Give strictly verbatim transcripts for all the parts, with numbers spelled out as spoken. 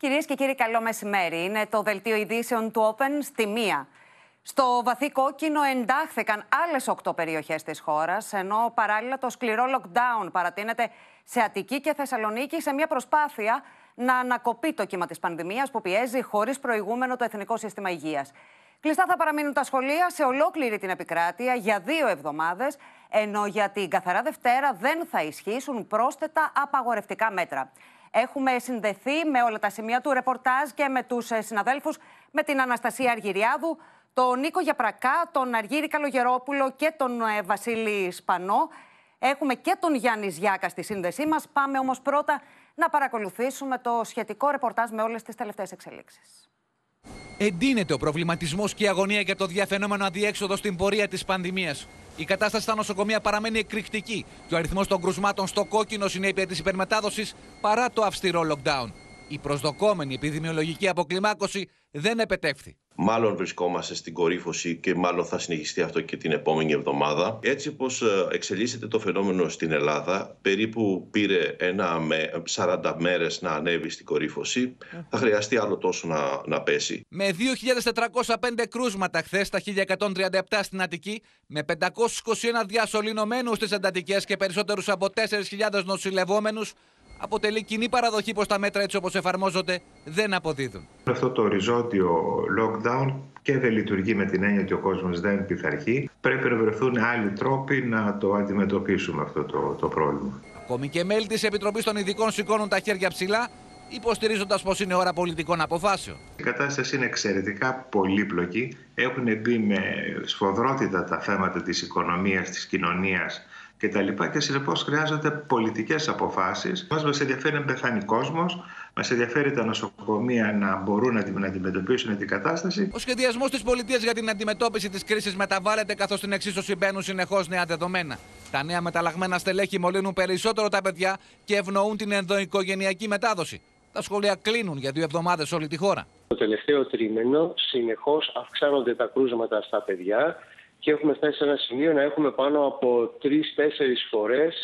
Κυρίες και κύριοι, καλό μεσημέρι. Είναι το δελτίο ειδήσεων του Open στη μία. Στο βαθύ κόκκινο εντάχθηκαν άλλες οκτώ περιοχές της χώρας, ενώ παράλληλα το σκληρό lockdown παρατείνεται σε Αττική και Θεσσαλονίκη σε μια προσπάθεια να ανακοπεί το κύμα της πανδημίας που πιέζει χωρίς προηγούμενο το Εθνικό Σύστημα Υγείας. Κλειστά θα παραμείνουν τα σχολεία σε ολόκληρη την επικράτεια για δύο εβδομάδες, ενώ για την καθαρά Δευτέρα δεν θα ισχύσουν πρόσθετα απαγορευτικά μέτρα. Έχουμε συνδεθεί με όλα τα σημεία του ρεπορτάζ και με τους συναδέλφους, με την Αναστασία Αργυριάδου, τον Νίκο Γιαπρακά, τον Αργύρη Καλογερόπουλο και τον Βασίλη Σπανό. Έχουμε και τον Γιάννη Ζιάκα στη σύνδεσή μας. Πάμε όμως πρώτα να παρακολουθήσουμε το σχετικό ρεπορτάζ με όλες τις τελευταίες εξελίξεις. Εντείνεται ο προβληματισμός και η αγωνία για το διαφαινόμενο αδιέξοδο στην πορεία της πανδημίας. Η κατάσταση στα νοσοκομεία παραμένει εκρηκτική και ο αριθμός των κρουσμάτων στο κόκκινο συνέπεια της υπερμετάδοσης παρά το αυστηρό lockdown. Η προσδοκόμενη επιδημιολογική αποκλιμάκωση δεν επετεύχθη. Μάλλον βρισκόμαστε στην κορύφωση και μάλλον θα συνεχιστεί αυτό και την επόμενη εβδομάδα. Έτσι πως εξελίσσεται το φαινόμενο στην Ελλάδα, περίπου πήρε ένα με σαράντα μέρες να ανέβει στην κορύφωση. Θα χρειαστεί άλλο τόσο να, να πέσει. Με δύο χιλιάδες τετρακόσια πέντε κρούσματα χθες στα χίλια εκατόν τριάντα επτά στην Αττική, με πεντακόσιους είκοσι ένα διασωληνωμένους στις εντατικές και περισσότερους από τέσσερις χιλιάδες νοσηλευόμενους, αποτελεί κοινή παραδοχή πως τα μέτρα έτσι όπως εφαρμόζονται δεν αποδίδουν. Αυτό το οριζόντιο lockdown και δεν λειτουργεί με την έννοια ότι ο κόσμος δεν πειθαρχεί. Πρέπει να βρεθούν άλλοι τρόποι να το αντιμετωπίσουμε αυτό το, το πρόβλημα. Ακόμη και μέλη της Επιτροπής των Ειδικών σηκώνουν τα χέρια ψηλά, υποστηρίζοντας πως είναι ώρα πολιτικών αποφάσεων. Η κατάσταση είναι εξαιρετικά πολύπλοκη. Έχουν μπει με σφοδρότητα τα θέματα της οικονομίας, της κοινωνίας κτλ. Και συνεπώς χρειάζονται πολιτικές αποφάσεις. Μας, μας ενδιαφέρει να πεθάνει κόσμος, μας ενδιαφέρει τα νοσοκομεία να μπορούν να αντιμετωπίσουν την κατάσταση. Ο σχεδιασμός της πολιτείας για την αντιμετώπιση της κρίσης μεταβάλλεται, καθώς στην εξίσωση μπαίνουν συνεχώς νέα δεδομένα. Τα νέα μεταλλαγμένα στελέχη μολύνουν περισσότερο τα παιδιά και ευνοούν την ενδοοικογενειακή μετάδοση. Τα σχολεία κλείνουν για δύο εβδομάδες όλη τη χώρα. Το τελευταίο τρίμηνο συνεχώς αυξάνονται τα κρούσματα στα παιδιά. Και έχουμε φτάσει σε ένα σημείο να έχουμε πάνω από τρεις-τέσσερις φορές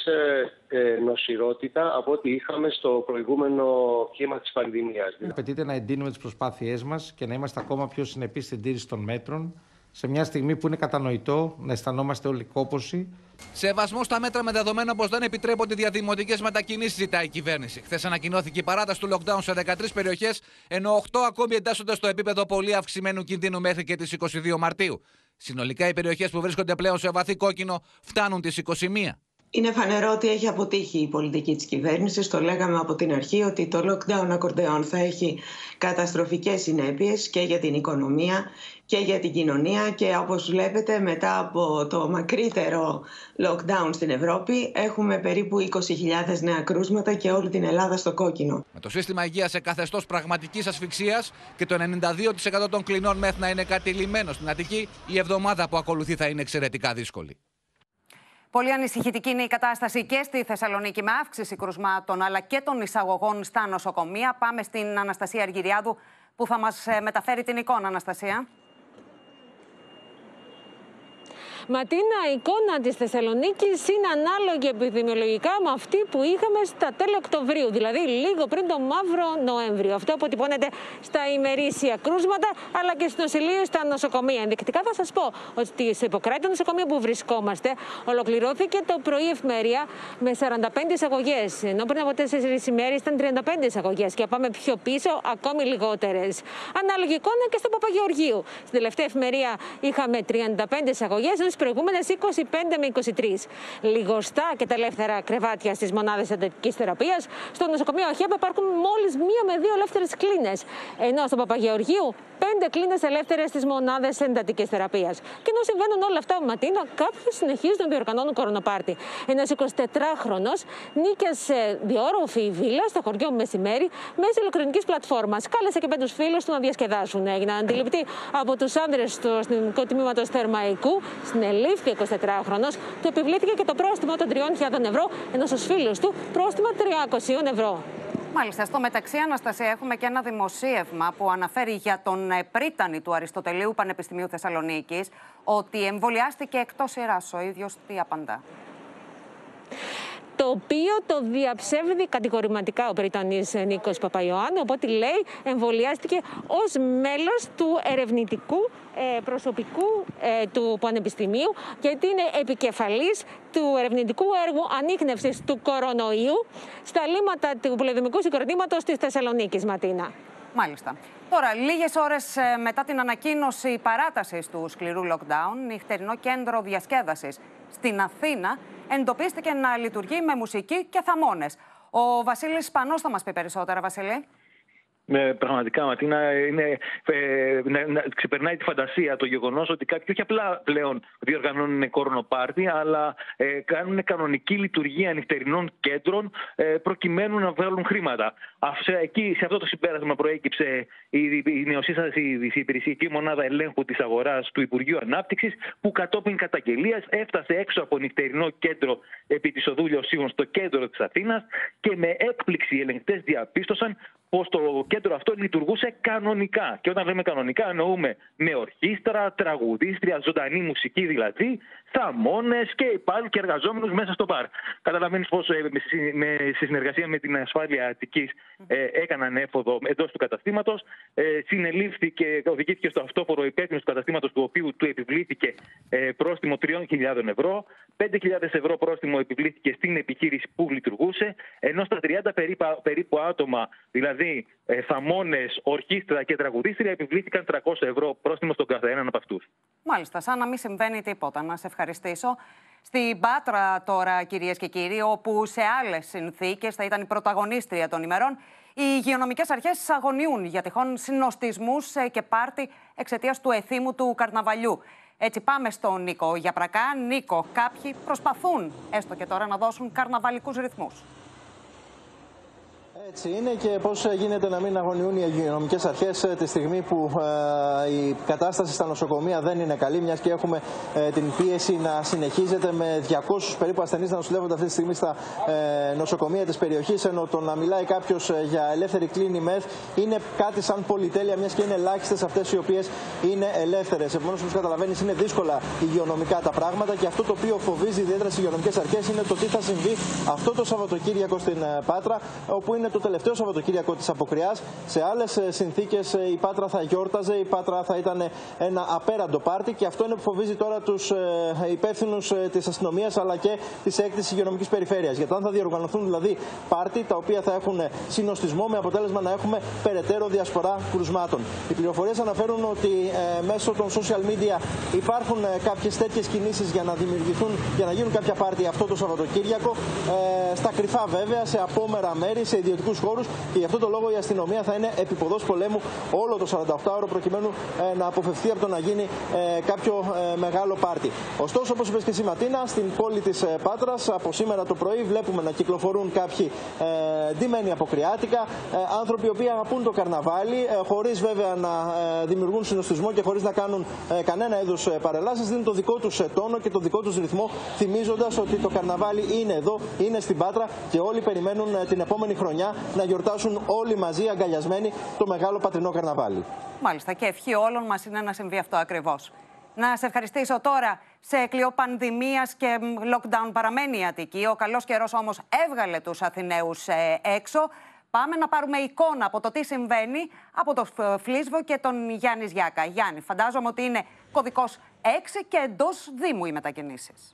ε, νοσηρότητα από ό,τι είχαμε στο προηγούμενο κύμα της πανδημίας. Απαιτείται να εντείνουμε τις προσπάθειές μας και να είμαστε ακόμα πιο συνεπείς στην τήρηση των μέτρων, σε μια στιγμή που είναι κατανοητό να αισθανόμαστε όλοι κόπωση. Σεβασμό στα μέτρα με δεδομένο πως δεν επιτρέπονται διαδημοτικές μετακινήσεις, ζητάει η κυβέρνηση. Χθες ανακοινώθηκε η παράταση του lockdown σε δεκατρείς περιοχές, ενώ οκτώ ακόμη εντάσσονται στο επίπεδο πολύ αυξημένου κινδύνου μέχρι και τις είκοσι δύο Μαρτίου. Συνολικά οι περιοχές που βρίσκονται πλέον σε βαθύ κόκκινο φτάνουν τις είκοσι μία. Είναι φανερό ότι έχει αποτύχει η πολιτική της κυβέρνησης. Το λέγαμε από την αρχή ότι το lockdown ακορντεόν θα έχει καταστροφικές συνέπειες και για την οικονομία και για την κοινωνία, και όπως βλέπετε μετά από το μακρύτερο lockdown στην Ευρώπη έχουμε περίπου είκοσι χιλιάδες νέα κρούσματα και όλη την Ελλάδα στο κόκκινο. Με το σύστημα υγείας σε καθεστώς πραγματικής ασφυξίας και το ενενήντα δύο τοις εκατό των κλινών μεθ να είναι κατηλημμένο στην Αττική, η εβδομάδα που ακολουθεί θα είναι εξαιρετικά δύσκολη. Πολύ ανησυχητική είναι η κατάσταση και στη Θεσσαλονίκη, με αύξηση κρουσμάτων αλλά και των εισαγωγών στα νοσοκομεία. Πάμε στην Αναστασία Αργυριάδου που θα μας μεταφέρει την εικόνα. Αναστασία. Ματίνα, η εικόνα της Θεσσαλονίκης είναι ανάλογη επιδημιολογικά με αυτή που είχαμε στα τέλη Οκτωβρίου, δηλαδή λίγο πριν τον Μαύρο Νοέμβριο. Αυτό αποτυπώνεται στα ημερήσια κρούσματα αλλά και στους νοσηλείους, στα νοσοκομεία. Ενδεικτικά θα σας πω ότι σε Ιπποκράτη, το νοσοκομείο που βρισκόμαστε, ολοκληρώθηκε το πρωί εφημερία με σαράντα πέντε εισαγωγές. Ενώ πριν από τέσσερις ημέρες ήταν τριάντα πέντε εισαγωγές και πάμε πιο πίσω ακόμη λιγότερες. Ανάλογη εικόνα και στο Παπαγεωργίου. Στην τελευταία εφημερία είχαμε τριάντα πέντε εισαγωγές, ενώ προηγούμενες είκοσι πέντε με είκοσι τρία. Λιγοστά και τα ελεύθερα κρεβάτια στις μονάδες εντατικής θεραπείας. Στο νοσοκομείο ΑΧΕΠ υπάρχουν μόλις μία με δύο ελεύθερες κλίνες. Ενώ στο Παπαγεωργίου πέντε κλίνες ελεύθερες στις μονάδες εντατικής θεραπείας. Και ενώ συμβαίνουν όλα αυτά, Ματίνα, κάποιοι συνεχίζουν να διοργανώνουν κορονοπάρτι. Ένας εικοσιτετράχρονος νίκιασε διόροφη βίλα στο χωριό Μεσημέρι μέσω ηλεκτρονικής πλατφόρμας. Κάλεσε και πέντε φίλους του να διασκεδάσουν. Έγιναν αντιληπτοί από τους άνδρες του αστυνομικού τμήματος Θερμαϊκού. Συνελήφθη εικοσιτετράχρονος, του επιβλήθηκε και το πρόστιμο των τριών χιλιάδων ευρώ, ενώ στους φίλους του πρόστιμο τριακόσια ευρώ. Μάλιστα. Στο μεταξύ, Αναστασία, έχουμε και ένα δημοσίευμα που αναφέρει για τον πρίτανη του Αριστοτελείου Πανεπιστημίου Θεσσαλονίκης ότι εμβολιάστηκε εκτός σειράς. Ο ίδιος τι απαντά? Το οποίο το διαψεύδει κατηγορηματικά ο πριτανής Νίκος Παπαϊωάννου, οπότε λέει εμβολιάστηκε ως μέλος του ερευνητικού προσωπικού του Πανεπιστημίου, γιατί είναι επικεφαλής του ερευνητικού έργου ανίχνευσης του κορονοϊού στα λίμματα του πολεοδομικού συγκροτήματος της Θεσσαλονίκης, Ματίνα. Μάλιστα. Τώρα, λίγες ώρες μετά την ανακοίνωση παράτασης του σκληρού lockdown, νυχτερινό κέντρο διασκέδασης στην Αθήνα εντοπίστηκε να λειτουργεί με μουσική και θαμώνες. Ο Βασίλης Σπανός θα μας πει περισσότερα, Βασίλη. Ναι, πραγματικά, Ματίνα, είναι, ε, να, να, ξεπερνάει τη φαντασία το γεγονός ότι κάποιοι όχι απλά πλέον διοργανώνουν κορονοπάρτι, αλλά ε, κάνουν κανονική λειτουργία νυχτερινών κέντρων ε, προκειμένου να βγάλουν χρήματα. Αυτή, εκεί, σε αυτό το συμπέρασμα προέκυψε η, η νεοσύστατη η υπηρεσιακή μονάδα ελέγχου της αγοράς του Υπουργείου Ανάπτυξης, που κατόπιν καταγγελίας έφτασε έξω από νυχτερινό κέντρο επί της οδού Λιωσίων στο κέντρο της Αθήνας και με έκπληξη οι ελεγκτές διαπίστωσαν πως το κέντρο αυτό λειτουργούσε κανονικά. Και όταν λέμε κανονικά, εννοούμε με ορχήστρα, τραγουδίστρια, ζωντανή μουσική δηλαδή, θαμώνες και υπάλληλοι και εργαζόμενους μέσα στο μπαρ. Καταλαβαίνεις πως ε, με, σε συνεργασία με την ασφάλεια Αττικής ε, έκαναν έφοδο εντός του καταστήματος. Ε, συνελήφθηκε, οδηγήθηκε στο αυτόφορο υπεύθυνος του καταστήματος, του οποίου του επιβλήθηκε ε, πρόστιμο τριών χιλιάδων ευρώ. πέντε χιλιάδες ευρώ πρόστιμο επιβλήθηκε στην επιχείρηση που λειτουργούσε, ενώ στα τριάντα περίπου, περίπου άτομα, δηλαδή ε, θαμώνες, ορχήστρα και τραγουδίστρια, επιβλήθηκαν τριακόσια ευρώ πρόστιμο στον καθέναν από αυτούς. Μάλιστα, σαν να μην συμβαίνει τίποτα. Να σε ευχαριστήσω. Στην Πάτρα τώρα, κυρίες και κύριοι, όπου σε άλλες συνθήκες θα ήταν η πρωταγωνίστρια των ημερών, οι υγειονομικές αρχές αγωνιούν για τυχόν συνοστισμούς και πάρτι εξαιτίας του εθήμου του καρναβαλιού. Έτσι πάμε στον Νίκο Γιαπρακά. Νίκο, κάποιοι προσπαθούν έστω και τώρα να δώσουν καρναβαλικούς ρυθμούς. Έτσι είναι, και πώς γίνεται να μην αγωνιούν οι υγειονομικές αρχές τη στιγμή που ε, η κατάσταση στα νοσοκομεία δεν είναι καλή, μιας και έχουμε ε, την πίεση να συνεχίζεται με διακόσιους περίπου ασθενείς να νοσηλεύονται αυτή τη στιγμή στα ε, νοσοκομεία της περιοχής, ενώ το να μιλάει κάποιος για ελεύθερη κλίνη μεθ είναι κάτι σαν πολυτέλεια, μιας και είναι ελάχιστες αυτές οι οποίες είναι ελεύθερες. Επομένως, όπως καταλαβαίνεις, είναι δύσκολα υγειονομικά τα πράγματα, και αυτό το οποίο φοβίζει ιδιαίτερα τις υγειονομικές αρχές είναι το τι θα συμβεί αυτό το Σαββατοκύριακο στην Πάτρα, όπου είναι το τελευταίο Σαββατοκύριακο της αποκριάς. Σε άλλες συνθήκες η Πάτρα θα γιόρταζε, η Πάτρα θα ήταν ένα απέραντο πάρτι, και αυτό είναι που φοβίζει τώρα τους υπεύθυνους της αστυνομίας αλλά και της έκτης υγειονομικής περιφέρειας. Γιατί αν θα διοργανωθούν δηλαδή πάρτι τα οποία θα έχουν συνοστισμό, με αποτέλεσμα να έχουμε περαιτέρω διασπορά κρουσμάτων. Οι πληροφορίες αναφέρουν ότι ε, μέσω των social media υπάρχουν ε, κάποιες τέτοιες κινήσεις για να δημιουργηθούν, για να γίνουν κάποια πάρτι αυτό το Σαββατοκύριακο. Ε, στα κρυφά βέβαια, σε απόμερα μέρη, σε ιδιωτικούς χώρους, και γι' αυτό το λόγο η αστυνομία θα είναι επιποδός πολέμου όλο το σαρανταοκτάωρο προκειμένου ε, να αποφευθεί από το να γίνει ε, κάποιο ε, μεγάλο πάρτι. Ωστόσο, όπως είπες και εσύ, Ματίνα, στην πόλη της ε, Πάτρας από σήμερα το πρωί βλέπουμε να κυκλοφορούν κάποιοι ε, ντυμένοι αποκριάτικα, ε, άνθρωποι οι οποίοι αγαπούν το καρναβάλι, ε, χωρίς βέβαια να ε, δημιουργούν συνοστισμό και χωρίς να κάνουν ε, κανένα είδους ε, παρελάσεις, δίνουν το δικό τους ε, τόνο και το δικό τους ρυθμό, θυμίζοντας ότι το καρναβάλι είναι εδώ, είναι στην Πάτρα, και όλοι περιμένουν ε, την επόμενη χρονιά να γιορτάσουν όλοι μαζί αγκαλιασμένοι το μεγάλο πατρινό καρναβάλι. Μάλιστα, και ευχή όλων μας είναι να συμβεί αυτό ακριβώς. Να σε ευχαριστήσω τώρα. Σε κλειό πανδημίας και lockdown παραμένει η Αττική. Ο καλός καιρός όμως έβγαλε τους Αθηναίους έξω. Πάμε να πάρουμε εικόνα από το τι συμβαίνει από το Φλίσβο και τον Γιάννη Γιάκα. Γιάννη, φαντάζομαι ότι είναι κωδικός έξι και εντός Δήμου οι μετακινήσεις.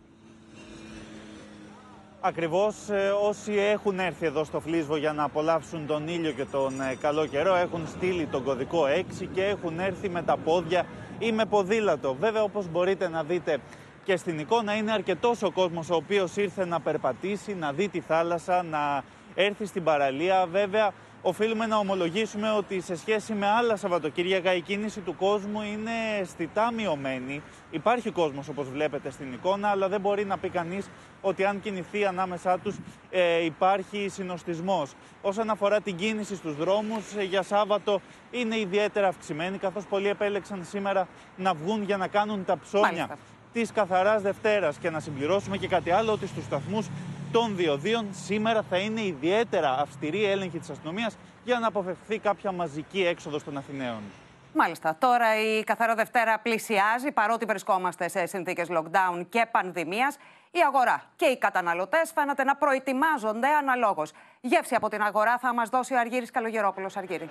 Ακριβώς, όσοι έχουν έρθει εδώ στο Φλίσβο για να απολαύσουν τον ήλιο και τον καλό καιρό έχουν στείλει τον κωδικό έξι και έχουν έρθει με τα πόδια ή με ποδήλατο. Βέβαια, όπως μπορείτε να δείτε και στην εικόνα, είναι αρκετός ο κόσμος ο οποίος ήρθε να περπατήσει, να δει τη θάλασσα, να έρθει στην παραλία. Βέβαια, οφείλουμε να ομολογήσουμε ότι σε σχέση με άλλα Σαββατοκύριακα η κίνηση του κόσμου είναι αισθητά μειωμένη. Υπάρχει κόσμος, όπως βλέπετε στην εικόνα, αλλά δεν μπορεί να πει κανείς ότι αν κινηθεί ανάμεσά τους ε, υπάρχει συνοστισμός. Όσον αφορά την κίνηση στους δρόμους, ε, για Σάββατο είναι ιδιαίτερα αυξημένη, καθώς πολλοί επέλεξαν σήμερα να βγουν για να κάνουν τα ψώνια Μάλιστα. της Καθαράς Δευτέρας. Και να συμπληρώσουμε και κάτι άλλο, ότι στους σταθμούς των διοδίων σήμερα θα είναι ιδιαίτερα αυστηρή έλεγχη της αστυνομίας για να αποφευχθεί κάποια μαζική έξοδος των Αθηναίων. Μάλιστα. Τώρα η Καθαρό Δευτέρα πλησιάζει, παρότι βρισκόμαστε σε συνθήκες lockdown και πανδημίας. Η αγορά και οι καταναλωτές φαίνεται να προετοιμάζονται αναλόγως. Γεύση από την αγορά θα μας δώσει ο Αργύρης Καλογερόπουλος. Αργύρη.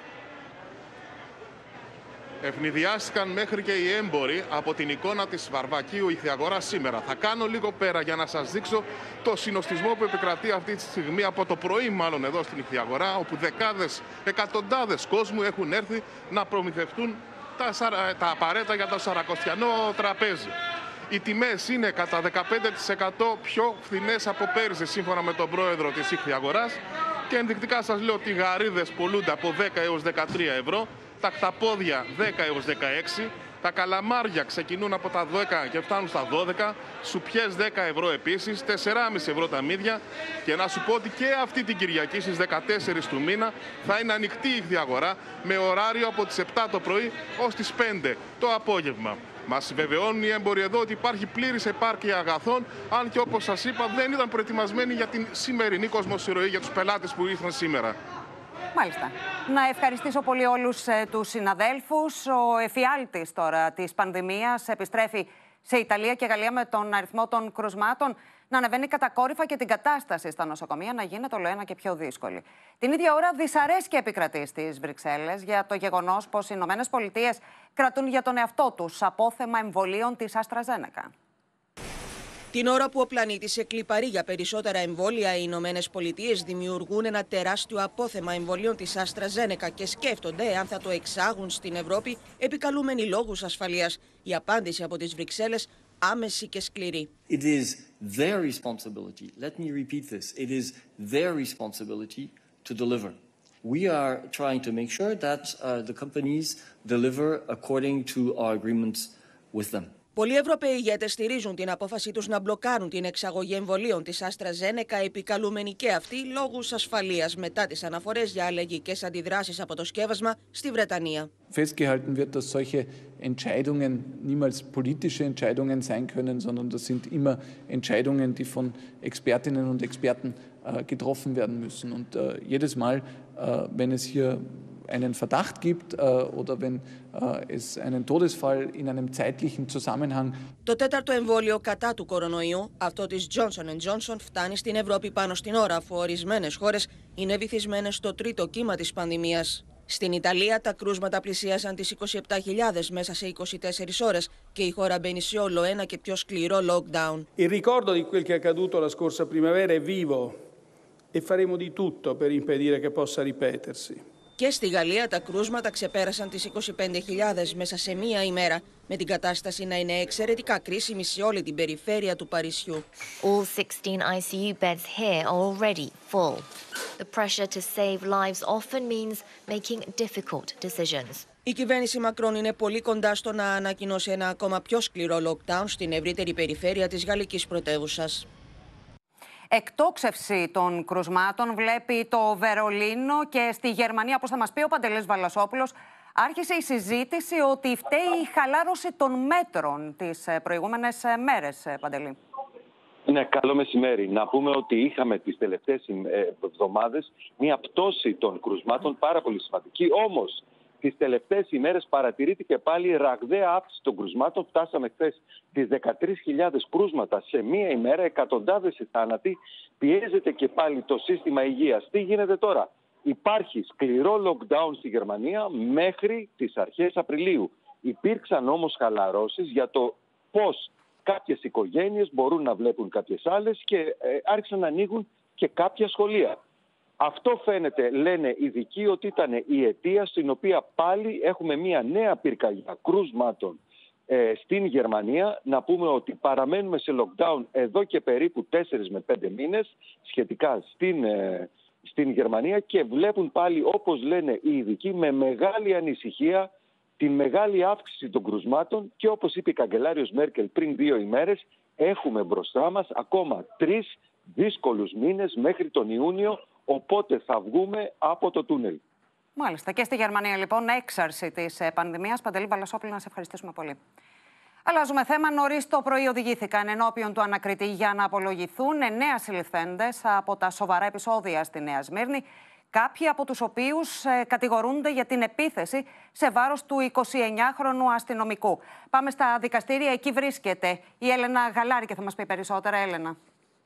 Ευνηδιάστηκαν μέχρι και οι έμποροι από την εικόνα της Βαρβακίου Ιχθυαγοράς σήμερα. Θα κάνω λίγο πέρα για να σας δείξω το συνοστισμό που επικρατεί αυτή τη στιγμή, από το πρωί μάλλον εδώ στην Ιχθυαγορά, όπου δεκάδες, εκατοντάδες κόσμου έχουν έρθει να προμηθευτούν τα, τα απαραίτητα για το σαρακοστιανό τραπέζι. Οι τιμές είναι κατά δεκαπέντε τοις εκατό πιο φθηνές από πέρυσι, σύμφωνα με τον πρόεδρο της Ιχθυαγοράς. Και ενδεικτικά σας λέω ότι οι γαρίδες πουλούνται από δέκα έως δεκατρία ευρώ, τα χταπόδια δέκα έως δεκαέξι, τα καλαμάρια ξεκινούν από τα δέκα και φτάνουν στα δώδεκα, σουπιές δέκα ευρώ επίσης, τέσσερα κόμμα πέντε ευρώ τα μύδια. Και να σου πω ότι και αυτή την Κυριακή στις δεκατέσσερις του μήνα θα είναι ανοιχτή η Ιχθυαγορά με ωράριο από τις επτά το πρωί ως τις πέντε το απόγευμα. Μας βεβαιώνουν οι έμποροι εδώ ότι υπάρχει πλήρης επάρκεια αγαθών, αν και όπως σας είπα δεν ήταν προετοιμασμένοι για την σημερινή κοσμοσυρωή για τους πελάτες που ήρθαν σήμερα. Μάλιστα. Να ευχαριστήσω πολύ όλους ε, τους συναδέλφους. Ο εφιάλτης τώρα της πανδημίας επιστρέφει σε Ιταλία και Γαλλία με τον αριθμό των κρουσμάτων να ανεβαίνει κατακόρυφα και την κατάσταση στα νοσοκομεία να γίνεται όλο ένα και πιο δύσκολη. Την ίδια ώρα δυσαρέσκεια επικρατεί στις Βρυξέλλες για το γεγονός πως οι Ηνωμένες Πολιτείες κρατούν για τον εαυτό τους απόθεμα εμβολίων της AstraZeneca. Την ώρα που ο πλανήτης εκλιπαρεί για περισσότερα εμβόλια, οι Ηνωμένες Πολιτείες δημιουργούν ένα τεράστιο απόθεμα εμβολίων της AstraZeneca και σκέφτονται αν θα το εξάγουν στην Ευρώπη επικαλούμενοι λόγους ασφαλείας. Η απάντηση από τις Βρυξέλλες άμεση και σκληρή. It is their responsibility. Let me repeat this. It is their responsibility to deliver. We are trying to make sure that uh, the companies deliver according to our agreements with them. Πολλοί Ευρωπαίοι ηγέτες στηρίζουν την απόφαση τους να μπλοκάρουν την εξαγωγή εμβολίων της AstraZeneca, επικαλούμενοι και αυτοί λόγους ασφαλείας μετά τις αναφορές για αλλαγικές αντιδράσεις από το σκεύασμα στη Βρετανία. Festgehalten wird, dass solche Entscheidungen niemals politische Entscheidungen sein können, sondern das sind immer Entscheidungen, die von Expertinnen und Experten äh, getroffen werden müssen. Und äh, jedes Mal, äh, wenn es hier einen Verdacht gibt äh, oder wenn äh, es einen Todesfall in einem zeitlichen Zusammenhang. Το τέταρτο εμβόλιο κατά του κορονοϊού, αυτό της Johnson and Johnson, φτάνει στην Ευρώπη πάνω στην ώρα, αφού ορισμένες χώρες είναι βυθισμένες στο τρίτο κύμα της πανδημίας. Στην Ιταλία τα κρούσματα πλησίασαν τις είκοσι επτά χιλιάδες μέσα σε είκοσι τέσσερις ώρες και η χώρα μπαίνει σε όλο ένα και πιο σκληρό lockdown. Il ricordo di quel che è accaduto la scorsa primavera è vivo e faremo di tutto per impedire che possa ripetersi. Και στη Γαλλία τα κρούσματα ξεπέρασαν τις είκοσι πέντε χιλιάδες μέσα σε μία ημέρα, με την κατάσταση να είναι εξαιρετικά κρίσιμη σε όλη την περιφέρεια του Παρισιού. All sixteen I C U beds here are already full. The pressure to save lives often means making difficult decisions. Η κυβέρνηση Μακρόν είναι πολύ κοντά στο να ανακοινώσει ένα ακόμα πιο σκληρό lockdown στην ευρύτερη περιφέρεια της γαλλικής πρωτεύουσας. Εκτόξευση των κρουσμάτων βλέπει το Βερολίνο και στη Γερμανία, όπως θα μας πει ο Παντελής Βαλασόπουλος, άρχισε η συζήτηση ότι φταίει η χαλάρωση των μέτρων τις προηγούμενες μέρες, Παντελή. Ναι, καλό μεσημέρι. Να πούμε ότι είχαμε τις τελευταίες εβδομάδες μια πτώση των κρουσμάτων πάρα πολύ σημαντική, όμως τις τελευταίες ημέρες παρατηρείται και πάλι ραγδαία αύξηση των κρουσμάτων. Φτάσαμε χθες τις δεκατρείς χιλιάδες κρούσματα σε μία ημέρα, εκατοντάδες οι θάνατοι. Πιέζεται και πάλι το σύστημα υγείας. Τι γίνεται τώρα? Υπάρχει σκληρό lockdown στη Γερμανία μέχρι τις αρχές Απριλίου. Υπήρξαν όμως χαλαρώσεις για το πώς κάποιες οικογένειες μπορούν να βλέπουν κάποιες άλλες και ε, άρχισαν να ανοίγουν και κάποια σχολεία. Αυτό φαίνεται, λένε οι ειδικοί, ότι ήταν η αιτία στην οποία πάλι έχουμε μια νέα πυρκαγιά κρούσματων ε, στην Γερμανία. Να πούμε ότι παραμένουμε σε lockdown εδώ και περίπου τέσσερις με πέντε μήνες σχετικά στην, ε, στην Γερμανία και βλέπουν πάλι, όπως λένε οι ειδικοί, με μεγάλη ανησυχία την μεγάλη αύξηση των κρουσμάτων και, όπως είπε η καγκελάριος Μέρκελ πριν δύο ημέρες, έχουμε μπροστά μας ακόμα τρεις δύσκολους μήνες μέχρι τον Ιούνιο, οπότε θα βγούμε από το τούνελ. Μάλιστα. Και στη Γερμανία, λοιπόν, έξαρση της πανδημίας. Παντελή Βαλασόπουλο, να σε ευχαριστήσουμε πολύ. Αλλάζουμε θέμα. Νωρίς το πρωί οδηγήθηκαν ενώπιον του ανακριτή για να απολογηθούν εννέα συλληφθέντες από τα σοβαρά επεισόδια στη Νέα Σμύρνη. κάποιοι από τους οποίους ε, κατηγορούνται για την επίθεση σε βάρος του εικοσιεννιάχρονου αστυνομικού. Πάμε στα δικαστήρια, εκεί βρίσκεται η Έλενα Γαλάρη και θα μας πει περισσότερα. Έλενα.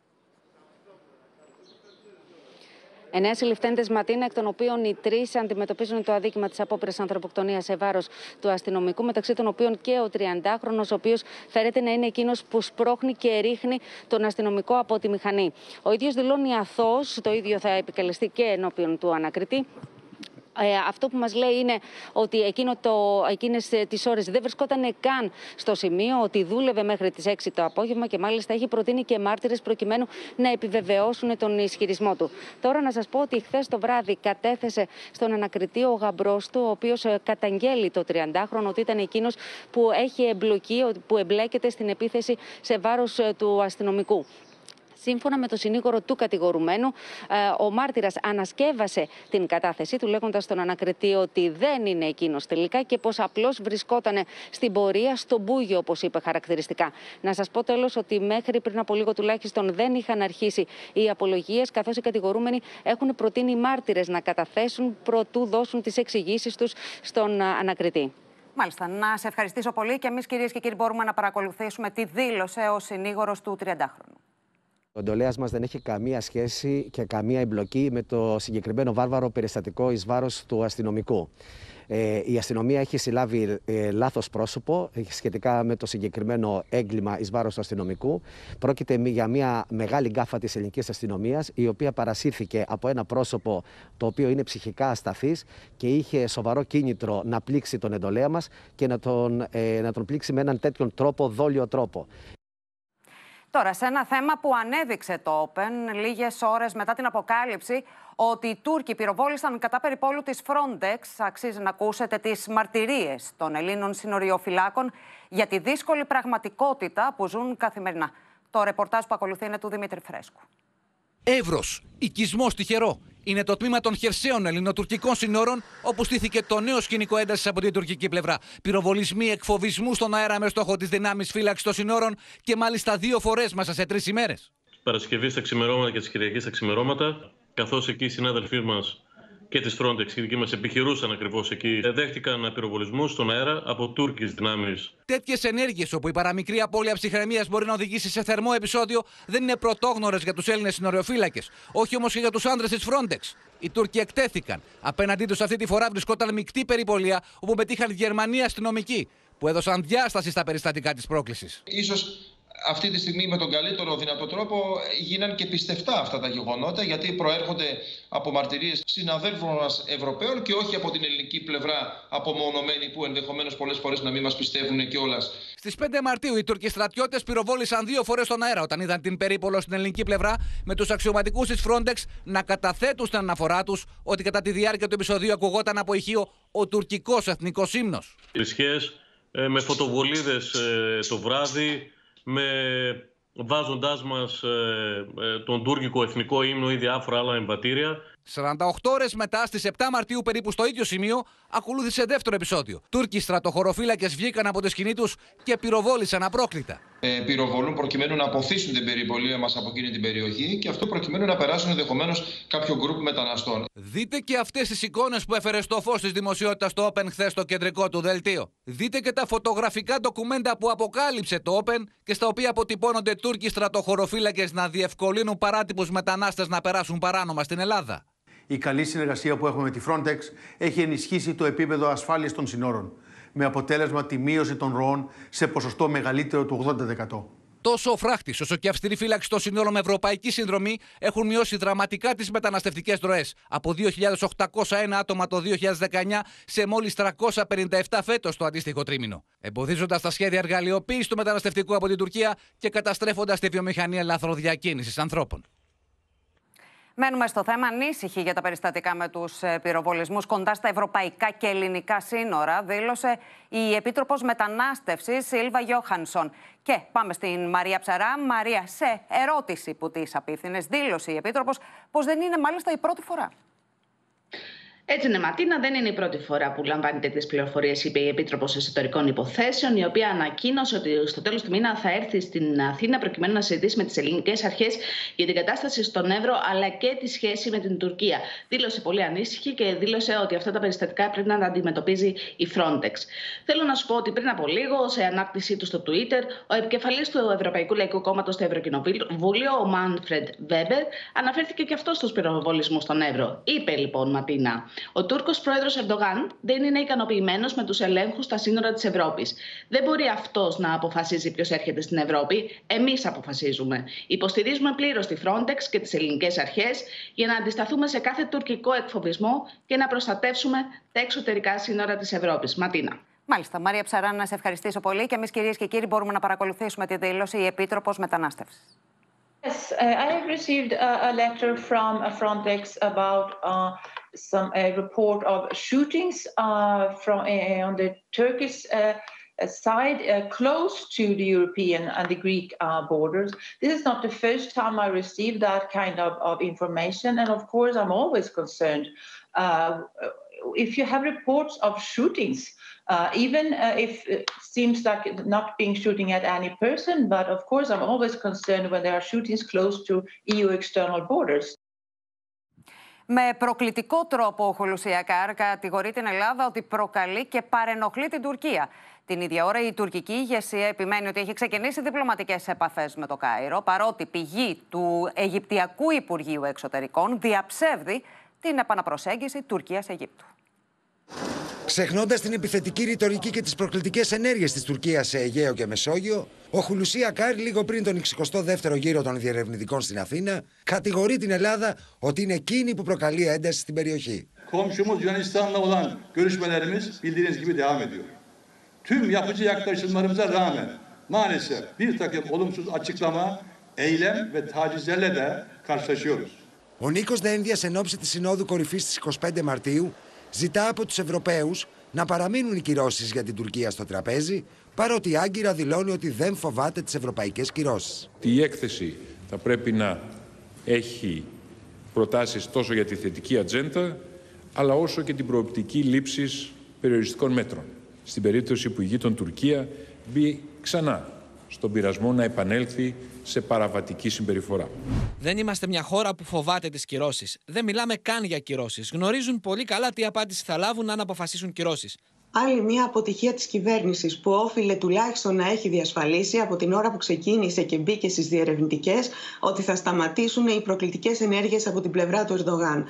Εννέα συλληφθέντες, Ματίνα, εκ των οποίων οι τρεις αντιμετωπίζουν το αδίκημα της απόπειρας ανθρωποκτονίας σε βάρος του αστυνομικού, μεταξύ των οποίων και ο τριαντάχρονος, ο οποίος φέρεται να είναι εκείνος που σπρώχνει και ρίχνει τον αστυνομικό από τη μηχανή. Ο ίδιος δηλώνει αθώος, το ίδιο θα επικαλεστεί και ενώπιον του ανακριτή. Ε, αυτό που μας λέει είναι ότι εκείνο το, εκείνες τις ώρες δεν βρισκόταν καν στο σημείο, ότι δούλευε μέχρι τις έξι το απόγευμα και μάλιστα έχει προτείνει και μάρτυρες προκειμένου να επιβεβαιώσουν τον ισχυρισμό του. Τώρα να σας πω ότι χθες το βράδυ κατέθεσε στον ανακριτή ο γαμπρός του, ο οποίος καταγγέλει το τριαντάχρονο ότι ήταν εκείνος που έχει εμπλοκή, που εμπλέκεται στην επίθεση σε βάρος του αστυνομικού. Σύμφωνα με το συνήγορο του κατηγορουμένου, ο μάρτυρας ανασκεύασε την κατάθεσή του, λέγοντας στον ανακριτή ότι δεν είναι εκείνος τελικά και πως απλώς βρισκόταν στην πορεία στο Μπούγιο, όπως είπε χαρακτηριστικά. Να σας πω τέλος ότι μέχρι πριν από λίγο τουλάχιστον δεν είχαν αρχίσει οι απολογίες, καθώς οι κατηγορούμενοι έχουν προτείνει μάρτυρες να καταθέσουν προτού δώσουν τις εξηγήσεις τους στον ανακριτή. Μάλιστα. Να σε ευχαριστήσω πολύ και εμείς, κυρίες και κύριοι, μπορούμε να παρακολουθήσουμε τι δήλωσε ο συνήγορος του τριαντάχρονου. Ο εντολέας μας δεν έχει καμία σχέση και καμία εμπλοκή με το συγκεκριμένο βάρβαρο περιστατικό εις βάρος του αστυνομικού. Ε, η αστυνομία έχει συλλάβει ε, λάθος πρόσωπο σχετικά με το συγκεκριμένο έγκλημα εις βάρος του αστυνομικού. Πρόκειται για μια μεγάλη γκάφα της ελληνικής αστυνομίας, η οποία παρασύρθηκε από ένα πρόσωπο το οποίο είναι ψυχικά ασταθής και είχε σοβαρό κίνητρο να πλήξει τον εντολέα μας και να τον, ε, να τον πλήξει με έναν τέτοιον τρόπο, δόλιο τρόπο. Τώρα, σε ένα θέμα που ανέδειξε το Open λίγες ώρες μετά την αποκάλυψη ότι οι Τούρκοι πυροβόλησαν κατά περιπόλου της Frontex, αξίζει να ακούσετε τις μαρτυρίες των Ελλήνων συνοριοφυλάκων για τη δύσκολη πραγματικότητα που ζουν καθημερινά. Το ρεπορτάζ που ακολουθεί είναι του Δημήτρη Φρέσκου. Εύρος, οικισμός τυχερό. Είναι το τμήμα των χερσαίων ελληνοτουρκικών συνόρων, όπου στήθηκε το νέο σκηνικό έντασης από την τουρκική πλευρά. Πυροβολισμοί εκφοβισμού στον αέρα με στόχο τις δυνάμεις φύλαξης των συνόρων και μάλιστα δύο φορές μέσα σε τρεις ημέρες. Παρασκευή στα ξημερώματα και τις Κυριακές στα ξημερώματα, καθώς εκεί οι συνάδελφοί μας και της Frontex και οι δικοί μας επιχειρούσαν ακριβώς εκεί, δέχτηκαν πυροβολισμούς στον αέρα από Τούρκες δυνάμεις. Τέτοιες ενέργειες, όπου η παραμικρή απώλεια ψυχραιμίας μπορεί να οδηγήσει σε θερμό επεισόδιο, δεν είναι πρωτόγνωρες για τους Έλληνες συνοριοφύλακες. Όχι όμως και για τους άνδρες της Frontex. Οι Τούρκοι εκτέθηκαν. Απέναντί τους αυτή τη φορά βρισκόταν μεικτή περιπολία, όπου πετύχαν Γερμανοί αστυνομικοί, που έδωσαν διάσταση στα περιστατικά της πρόκλησης. Ίσως αυτή τη στιγμή με τον καλύτερο δυνατό τρόπο γίναν και πιστευτά αυτά τα γεγονότα, γιατί προέρχονται από μαρτυρίες συναδέλφων μας Ευρωπαίων και όχι από την ελληνική πλευρά απομονωμένοι, που ενδεχομένως πολλές φορές να μην μας πιστεύουν κιόλας. Στις πέντε Μαρτίου οι Τούρκοι στρατιώτες πυροβόλησαν δύο φορές στον αέρα όταν είδαν την περίπολο στην ελληνική πλευρά, με τους αξιωματικούς της Frontex να καταθέτουν στην αναφορά τους ότι κατά τη διάρκεια του επεισοδίου ακουγόταν από ηχείο ο τουρκικός εθνικός ύμνος. Λυσιές με φωτοβολίδες το βράδυ, με βάζοντάς μας ε, ε, τον τουρκικό εθνικό ύμνο ή διάφορα άλλα εμβατήρια. σαράντα οκτώ ώρες μετά, στις επτά Μαρτίου, περίπου στο ίδιο σημείο, ακολούθησε δεύτερο επεισόδιο. Τούρκοι στρατοχωροφύλακες βγήκαν από τη σκηνή τους και πυροβόλησαν απρόκλητα. Ε, πυροβολούν προκειμένου να αποθήσουν την περιπολία μας από εκείνη την περιοχή και αυτό προκειμένου να περάσουν ενδεχομένως κάποιο γκρουπ μεταναστών. Δείτε και αυτές τις εικόνες που έφερε στο φως της δημοσιότητας το Open χθες στο κεντρικό του δελτίο. Δείτε και τα φωτογραφικά ντοκουμέντα που αποκάλυψε το Open και στα οποία αποτυπώνονται Τούρκοι στρατοχωροφύλακες να διευκολύνουν παράτυπους μετανάστες να περάσουν παράνομα στην Ελλάδα. Η καλή συνεργασία που έχουμε με τη Frontex έχει ενισχύσει το επίπεδο ασφάλειας των συνόρων, με αποτέλεσμα τη μείωση των ροών σε ποσοστό μεγαλύτερο του ογδόντα τοις εκατό. Τόσο ο φράχτης όσο και η αυστηρή φύλαξη των συνόρων με ευρωπαϊκή συνδρομή έχουν μειώσει δραματικά τις μεταναστευτικές ροές. Από δύο χιλιάδες οκτακόσια ένα άτομα το δύο χιλιάδες δεκαεννιά σε μόλις τριακόσια πενήντα επτά φέτος το αντίστοιχο τρίμηνο. Εμποδίζοντας τα σχέδια εργαλειοποίησης του μεταναστευτικού από την Τουρκία και καταστρέφοντας τη βιομηχανία λαθροδιακίνησης ανθρώπων. Μένουμε στο θέμα, ανήσυχοι για τα περιστατικά με τους πυροβολισμούς κοντά στα ευρωπαϊκά και ελληνικά σύνορα, δήλωσε η Επίτροπος Μετανάστευσης Σίλβα Γιόχανσον. Και πάμε στην Μαρία Ψαρά. Μαρία, σε ερώτηση που της απίφθινες, δήλωσε η Επίτροπος πως δεν είναι μάλιστα η πρώτη φορά. Έτσι είναι, Ματίνα, δεν είναι η πρώτη φορά που λαμβάνει τέτοιες πληροφορίες, είπε η Επίτροπος Εσωτερικών Υποθέσεων, η οποία ανακοίνωσε ότι στο τέλος του μήνα θα έρθει στην Αθήνα προκειμένου να συζητήσει με τις ελληνικές αρχές για την κατάσταση στον Εύρο αλλά και τη σχέση με την Τουρκία. Δήλωσε πολύ ανήσυχη και δήλωσε ότι αυτά τα περιστατικά πρέπει να τα αντιμετωπίζει η Frontex. Θέλω να σου πω ότι πριν από λίγο, σε ανάρτησή του στο Twitter, ο επικεφαλής του Ευρωπαϊκού Λαϊκού Κόμματος στο Ευρωκοινοβούλιο, ο Μάνφρεντ Βέμπερ, αναφέρθηκε και αυτό στους πυροβολισμούς στον Εύρο. Είπε λοιπόν, Ματίνα, ο Τούρκος πρόεδρος Ερντογάν δεν είναι ικανοποιημένος με τους ελέγχους στα σύνορα της Ευρώπης. Δεν μπορεί αυτός να αποφασίζει ποιος έρχεται στην Ευρώπη. Εμείς αποφασίζουμε. Υποστηρίζουμε πλήρως τη Frontex και τις ελληνικές αρχές για να αντισταθούμε σε κάθε τουρκικό εκφοβισμό και να προστατεύσουμε τα εξωτερικά σύνορα της Ευρώπης. Ματίνα. Μάλιστα. Μαρία Ψαρά, να σε ευχαριστήσω πολύ και εμείς, κυρίες και κύριοι, μπορούμε να παρακολουθήσουμε τη δήλωση η Επίτροπος Μετανάστευσης. Yes, uh, I have received a, a letter from uh, Frontex about uh, some a report of shootings uh, from uh, on the Turkish uh, side uh, close to the European and the Greek uh, borders. This is not the first time I received that kind of, of information, and of course I'm always concerned. Uh, if you have reports of shootings, Uh, even uh, if it seems like not being shooting at any person, but of course I'm always concerned when there are shootings close to E U external borders. Με προκλητικό τρόπο ο Χουλουσιακάρ κατηγορεί την Ελλάδα ότι προκαλεί και παρενοχλεί την Τουρκία. Την ίδια ώρα η τουρκική ηγεσία επιμένει ότι έχει ξεκινήσει διπλωματικές επαφές με το Κάιρο, παρότι πηγή του Αιγυπτιακού Υπουργείου Εξωτερικών διαψεύδει την επαναπροσέγγιση Τουρκίας-Αιγύπτου. Ξεχνώντας την επιθετική ρητορική και τις προκλητικές ενέργειες της Τουρκίας σε Αιγαίο και Μεσόγειο, ο Χουλουσιακάρ, λίγο πριν τον εξηκοστό δεύτερο γύρο των διερευνητικών στην Αθήνα, κατηγορεί την Ελλάδα ότι είναι εκείνη που προκαλεί ένταση στην περιοχή. Komşumuz Yunanistan'la olan görüşmelerimiz bildiğiniz gibi devam ediyor. Tüm yapıcı yaklaşımlarımıza rağmen maalesef bir takım olumsuz açıklama, eylem ve tacizlerle de karşılaşıyoruz. Ο Νίκος Δένδιας, εν ώψη της Συνόδου Κορυφής της εικοστή πέμπτη Μαρτίου, ζητά από τους Ευρωπαίους να παραμείνουν οι κυρώσεις για την Τουρκία στο τραπέζι, παρότι η Άγκυρα δηλώνει ότι δεν φοβάται τις ευρωπαϊκές κυρώσεις. Η έκθεση θα πρέπει να έχει προτάσεις τόσο για τη θετική ατζέντα, αλλά όσο και την προοπτική λήψης περιοριστικών μέτρων. Στην περίπτωση που η γείτον Τουρκία μπει ξανά στον πειρασμό να επανέλθει σε παραβατική συμπεριφορά. Δεν είμαστε μια χώρα που φοβάται τις κυρώσεις. Δεν μιλάμε καν για κυρώσεις. Γνωρίζουν πολύ καλά τι απάντηση θα λάβουν αν αποφασίσουν κυρώσεις. Άλλη μια αποτυχία της κυβέρνησης που όφιλε τουλάχιστον να έχει διασφαλίσει από την ώρα που ξεκίνησε και μπήκε στις διερευνητικές ότι θα σταματήσουν οι προκλητικές ενέργειες από την πλευρά του Ερντογάν.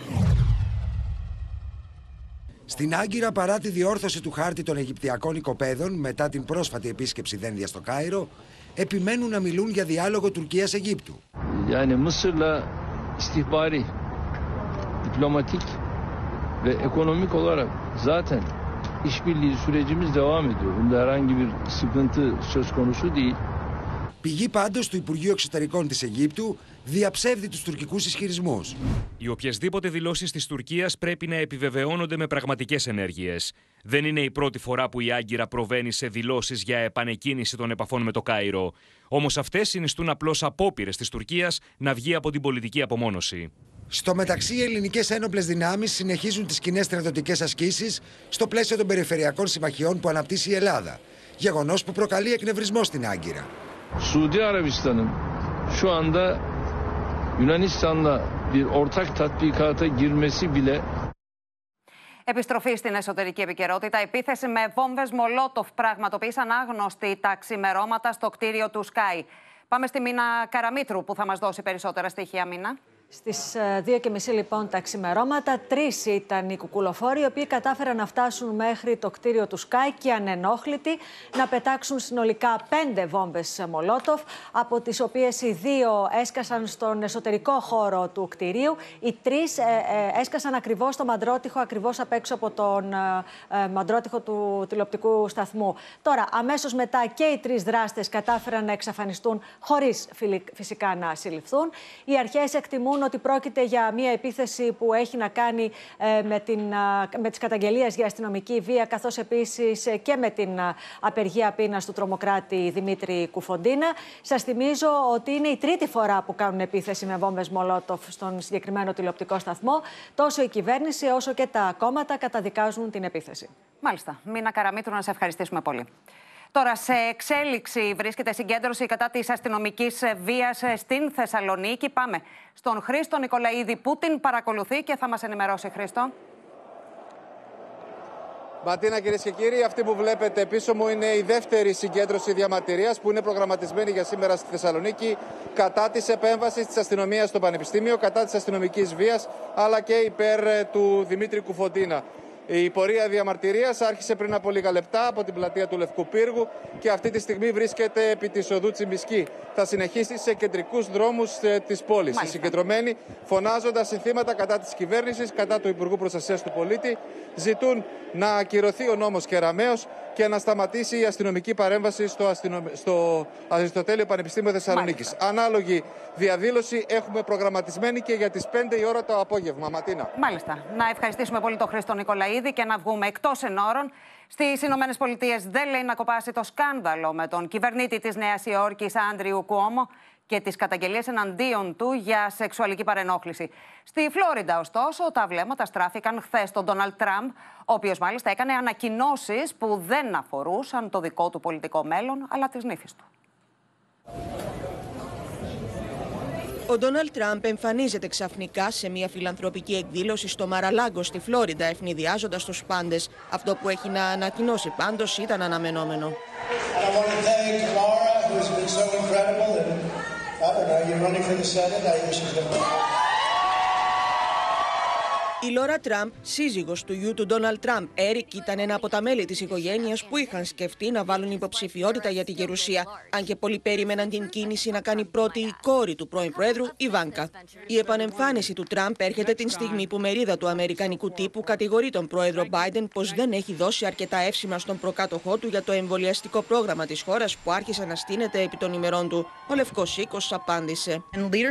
Στην Άγκυρα, παρά τη διόρθωση του χάρτη των Αιγυπτιακών οικοπαίδων μετά την πρόσφατη επίσκεψη Δένδια στο Κάιρο, επιμένουν να μιλούν για διάλογο Τουρκίας-Αιγύπτου. Yani Mısır'la istihbari, diplomatik ve ekonomik olarak zaten işbirliği sürecimiz devam ediyor. Bunda herhangi bir sıkıntı söz konusu değil. Πηγή πάντως του Υπουργείου Εξωτερικών της Αιγύπτου διαψεύδει τους τουρκικούς ισχυρισμούς. Οι οποιασδήποτε δηλώσεις της Τουρκίας πρέπει να επιβεβαιώνονται με πραγματικές ενέργειες. Δεν είναι η πρώτη φορά που η Άγκυρα προβαίνει σε δηλώσεις για επανεκκίνηση των επαφών με το Κάιρο. Όμως αυτές συνιστούν απλώς απόπειρες της Τουρκίας να βγει από την πολιτική απομόνωση. Στο μεταξύ, οι ελληνικές ένοπλες δυνάμεις συνεχίζουν τις κοινές στρατιωτικές ασκήσεις στο πλαίσιο των περιφερειακών συμμαχιών που αναπτύσσει η Ελλάδα. Γεγονός που προκαλεί εκνευρισμό στην Άγκυρα. Suudi Arabistan'ın şu anda Yunanistan'la bir ortak tatbikata girmesi bile. Επιστροφή στην εσωτερική επικαιρότητα. Επίθεση με βόμβες Μολότοφ πραγματοποίησαν άγνωστοι τα ξημερώματα στο κτίριο του Sky. Πάμε στη Μίνα Καραμήτρου που θα μας δώσει περισσότερα στοιχεία. Μίνα. Στις δύο και μισή λοιπόν τα ξημερώματα, τρεις ήταν οι κουκουλοφόροι, οι οποίοι κατάφεραν να φτάσουν μέχρι το κτίριο του Sky και ανενόχλητοι να πετάξουν συνολικά πέντε βόμβες Μολότοφ, από τις οποίες οι δύο έσκασαν στον εσωτερικό χώρο του κτιρίου. Οι τρεις ε, ε, έσκασαν ακριβώς στο μαντρότυχο, ακριβώς απ' έξω από τον ε, μαντρότυχο του τηλεοπτικού σταθμού. Τώρα, αμέσως μετά και οι τρεις δράστες κατάφεραν να εξαφανιστούν χωρίς φυσικά να συλληφθούν. Οι αρχές εκτιμούν θεωρούν ότι πρόκειται για μια επίθεση που έχει να κάνει ε, με, την, με τις καταγγελίες για αστυνομική βία, καθώς επίσης και με την απεργία πείνας του τρομοκράτη Δημήτρη Κουφοντίνα. Σας θυμίζω ότι είναι η τρίτη φορά που κάνουν επίθεση με βόμβες Μολότοφ στον συγκεκριμένο τηλεοπτικό σταθμό. Τόσο η κυβέρνηση όσο και τα κόμματα καταδικάζουν την επίθεση. Μάλιστα. Μίνα Καραμήτρου, να σε ευχαριστήσουμε πολύ. Τώρα, σε εξέλιξη βρίσκεται συγκέντρωση κατά της αστυνομικής βίας στην Θεσσαλονίκη. Πάμε στον Χρήστο Νικολαίδη που την παρακολουθεί και θα μας ενημερώσει. Χρήστο. Ματίνα, κυρίες και κύριοι, αυτή που βλέπετε πίσω μου είναι η δεύτερη συγκέντρωση διαμαρτυρίας που είναι προγραμματισμένη για σήμερα στη Θεσσαλονίκη κατά της επέμβασης της αστυνομίας στο Πανεπιστήμιο, κατά της αστυνομικής βίας, αλλά και υπέρ του Δημήτρη Κουφοντίνα. Η πορεία διαμαρτυρίας άρχισε πριν από λίγα λεπτά από την πλατεία του Λευκού Πύργου και αυτή τη στιγμή βρίσκεται επί της οδού Τσιμπισκή. Θα συνεχίσει σε κεντρικούς δρόμους της πόλης. Οι συγκεντρωμένοι, φωνάζοντας συνθήματα κατά της κυβέρνησης, κατά του Υπουργού Προστασίας του Πολίτη, ζητούν να ακυρωθεί ο νόμος Κεραμέως και να σταματήσει η αστυνομική παρέμβαση στο, αστυνομ... στο Αριστοτέλειο Πανεπιστήμιο Θεσσαλονίκης. Ανάλογη διαδήλωση έχουμε προγραμματισμένη και για τις πέντε η ώρα το απόγευμα. Ματίνα. Μάλιστα. Να ευχαριστήσουμε πολύ τον Χρήστο Νικολαίδη και να βγούμε εκτός ενόρων. Στις Ηνωμένες Πολιτείες δεν λέει να κοπάσει το σκάνδαλο με τον κυβερνήτη της Νέας Υόρκης, Άντριου Κουόμο, και τις καταγγελίες εναντίον του για σεξουαλική παρενόχληση. Στη Φλόριντα, ωστόσο, τα βλέμματα στράφηκαν χθες στον Ντόναλντ Τραμπ, ο οποίος μάλιστα έκανε ανακοινώσεις που δεν αφορούσαν το δικό του πολιτικό μέλλον, αλλά της νύφης του. Ο Ντόναλντ Τραμπ εμφανίζεται ξαφνικά σε μια φιλανθρωπική εκδήλωση στο Μαραλάγκο στη Φλόριντα, ευνηδιάζοντας τους πάντες. Αυτό που έχει να ανακοινώσει πάντως ήταν αναμενόμενο. Η Λόρα Τραμπ, σύζυγος του γιου του Ντόναλντ Τραμπ, Έρικ, ήταν ένα από τα μέλη της οικογένειας που είχαν σκεφτεί να βάλουν υποψηφιότητα για τη γερουσία, αν και πολλοί περίμεναν την κίνηση να κάνει πρώτη η κόρη του πρώην Προέδρου, η Βάνκα. Η επανεμφάνιση του Τραμπ έρχεται την στιγμή που μερίδα του αμερικανικού τύπου κατηγορεί τον Πρόεδρο Μπάιντεν πως δεν έχει δώσει αρκετά εύσημα στον προκάτοχό του για το εμβολιαστικό πρόγραμμα της χώρας που άρχισε να στείνεται επί των ημερών του. Ο Λευκός Οίκος απάντησε.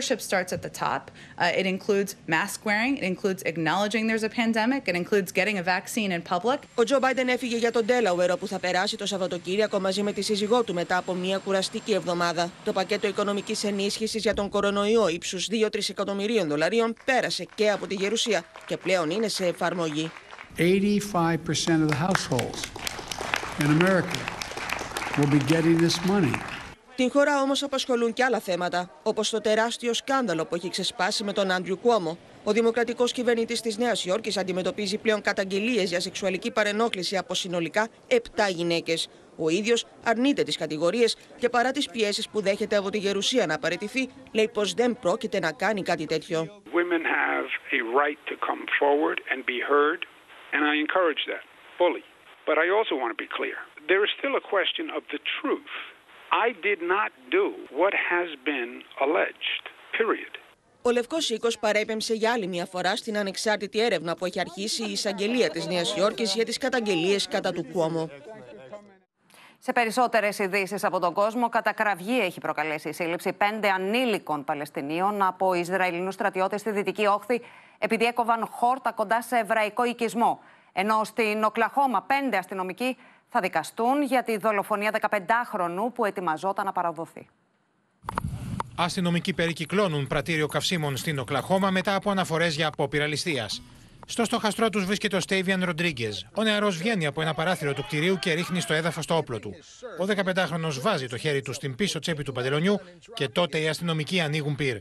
There's a pandemic. It includes getting a vaccine in public. Ο Τζο Μπάιντεν έφυγε για τον Ντέλαουερ, όπου θα περάσει το Σαββατοκύριακο μαζί με τη σύζυγό του μετά από μια κουραστική εβδομάδα. Το πακέτο οικονομικής ενίσχυσης για τον κορονοϊό ύψους δύο τρισεκατομμυρίων δολαρίων πέρασε και από τη γερουσία και πλέον είναι σε εφαρμογή. eighty-five percent of the households in America will be getting this money. Την χώρα όμως απασχολούν και άλλα θέματα, όπως το τεράστιο σκάνδαλο που έχει ξεσπάσει με τον Άντριου Κουόμο. Ο δημοκρατικός κυβερνήτης της Νέας Υόρκης αντιμετωπίζει πλέον καταγγελίες για σεξουαλική παρενόχληση από συνολικά επτά γυναίκες. Ο ίδιος αρνείται τις κατηγορίες και παρά τις πιέσεις που δέχεται από τη γερουσία να παραιτηθεί, λέει πως δεν πρόκειται να κάνει κάτι τέτοιο. Women have a right to come forward and be heard, and I encourage that fully. But I also want to be clear. There is still a question of the truth. I did not do what has been alleged. Period. Ο Λευκός Οίκος παρέπεμψε για άλλη μια φορά στην ανεξάρτητη έρευνα που έχει αρχίσει η εισαγγελία της Νέας Υόρκης για τις καταγγελίες κατά του Κουόμο. Σε περισσότερες ειδήσεις από τον κόσμο, κατακραυγή έχει προκαλέσει η σύλληψη πέντε ανήλικων Παλαιστινίων από Ισραηλινούς στρατιώτες στη Δυτική Όχθη, επειδή έκοβαν χόρτα κοντά σε εβραϊκό οικισμό. Ενώ στην Οκλαχώμα πέντε αστυνομικοί θα δικαστούν για τη δολοφονία δεκαπεντάχρονου που ετοιμαζόταν να παραδοθεί. Αστυνομικοί περικυκλώνουν πρατήριο καυσίμων στην Οκλαχώμα μετά από αναφορές για απόπειρα ληστείας. Στο στοχαστρό τους βρίσκεται ο Στέιβιαν Ροντρίγκεζ. Ο νεαρός βγαίνει από ένα παράθυρο του κτηρίου και ρίχνει στο έδαφος το όπλο του. Ο δεκαπεντάχρονος βάζει το χέρι του στην πίσω τσέπη του παντελονιού και τότε οι αστυνομικοί ανοίγουν πυρ.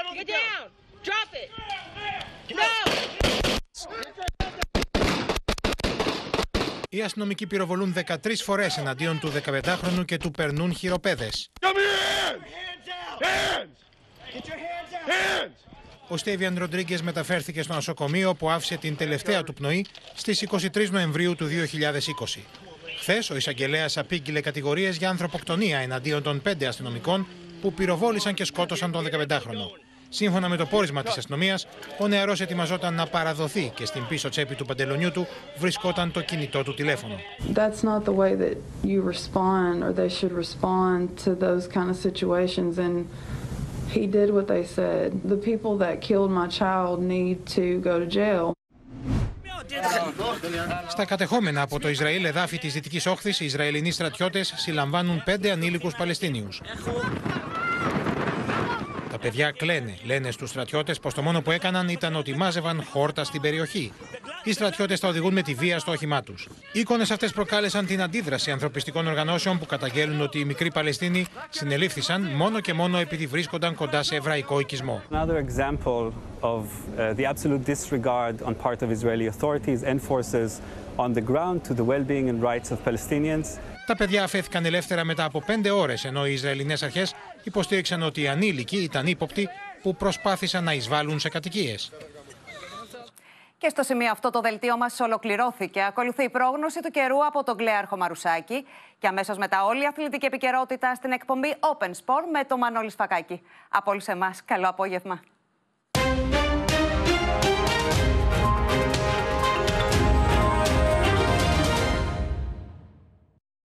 Οι αστυνομικοί πυροβολούν δεκατρείς φορές εναντίον του δεκαπεντάχρονου και του περνούν χειροπέδες. Ο Στέιβιαν Ροντρίγκεζ μεταφέρθηκε στο νοσοκομείο που άφησε την τελευταία του πνοή στις είκοσι τρεις Νοεμβρίου του δύο χιλιάδες είκοσι. Χθες ο εισαγγελέας απήγγειλε κατηγορίες για ανθρωποκτονία εναντίον των πέντε αστυνομικών που πυροβόλησαν και σκότωσαν τον δεκαπεντάχρονο. Σύμφωνα με το πόρισμα της αστυνομίας, ο νεαρός ετοιμαζόταν να παραδοθεί και στην πίσω τσέπη του παντελονιού του βρισκόταν το κινητό του τηλέφωνο. That's not the way that you respond or they should respond to those kind of situations and He did what they said. The people that killed my child need to go to jail. Στα κατεχόμενα από το Ισραήλ εδάφη της Δυτικής Όχθης, οι Ισραηλινοί στρατιώτες συλλαμβάνουν πέντε ανήλικους Παλαιστίνιους. Τα παιδιά κλαίνε, λένε στους στρατιώτες πως το μόνο που έκαναν ήταν ότι μάζευαν χόρτα στην περιοχή. Οι στρατιώτες τα οδηγούν με τη βία στο όχημά τους. Οι εικόνες αυτές προκάλεσαν την αντίδραση ανθρωπιστικών οργανώσεων που καταγγέλνουν ότι οι μικροί Παλαιστίνοι συνελήφθησαν μόνο και μόνο επειδή βρίσκονταν κοντά σε εβραϊκό οικισμό. Another example of uh, the absolute disregard on part of Israeli authorities and forces on the ground to the well-being and rights of Palestinians. Τα παιδιά αφέθηκαν ελεύθερα μετά από πέντε ώρες, ενώ οι Ισραηλινές αρχές υποστήριξαν ότι οι ανήλικοι ήταν ύποπτοι που προσπάθησαν να εισβάλλουν σε κατοικίες. Και στο σημείο αυτό το δελτίο μας ολοκληρώθηκε. Ακολουθεί η πρόγνωση του καιρού από τον Κλέαρχο Μαρουσάκη και αμέσως μετά όλη η αθλητική επικαιρότητα στην εκπομπή Open Sport με τον Μανώλη Σφακάκη. Από όλους εμάς, καλό απόγευμα.